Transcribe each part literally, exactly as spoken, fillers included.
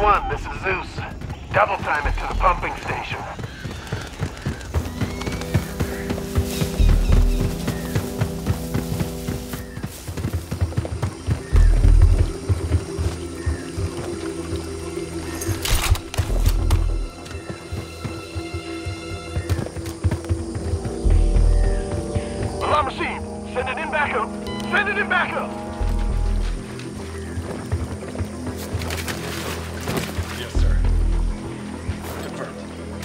one, this is Zeus. Double time it to the pumping station. Alarm machine! Send it in backup! Send it in backup! Yes, sir. Confirmed.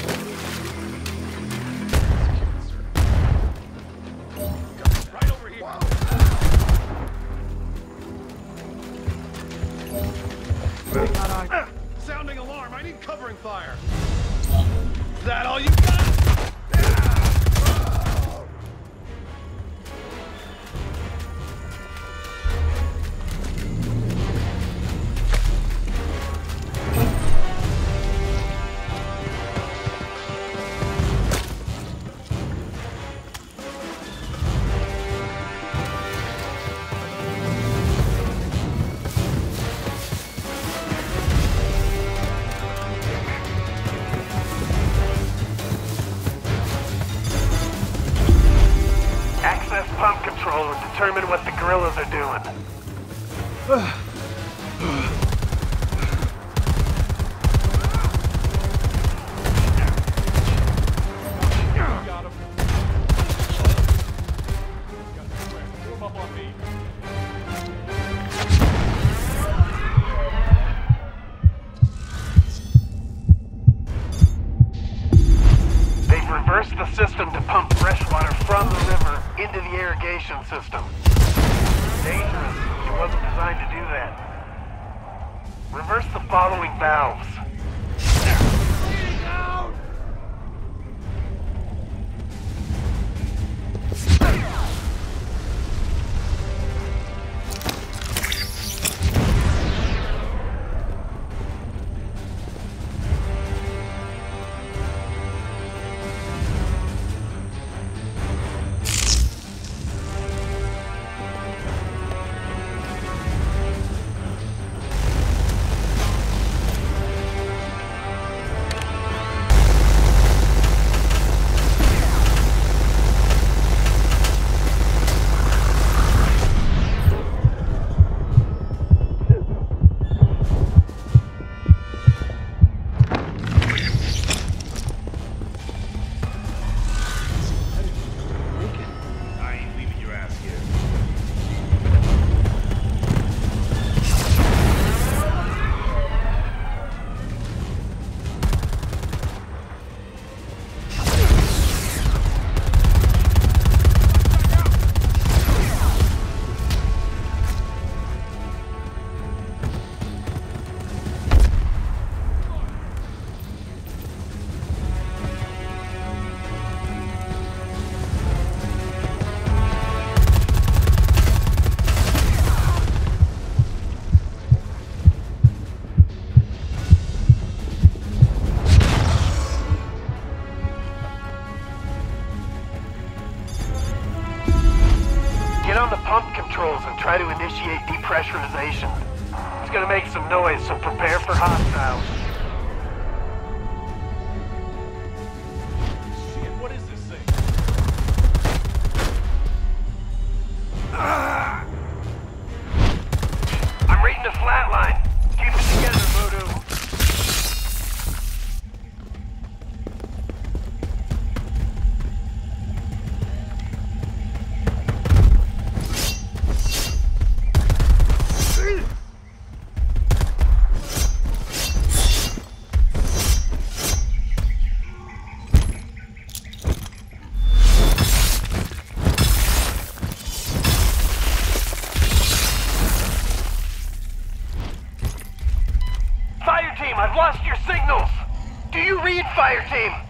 Right over here. Ah, sounding alarm. I need covering fire. Is that all you got? Access pump control and determine what the guerrillas are doing. Got him. Form up on me. They've reversed the system to pump fresh water from the river into the irrigation system. Dangerous. It wasn't designed to do that. Reverse the following valves. I ain't leaving your ass here. Get on the pump controls and try to initiate depressurization. It's gonna make some noise, so prepare for hostiles. Shit, what is this thing? I'm reading a flatline. Keep it together, Voodoo. Fire team, I've lost your signals. Do you read, fire team?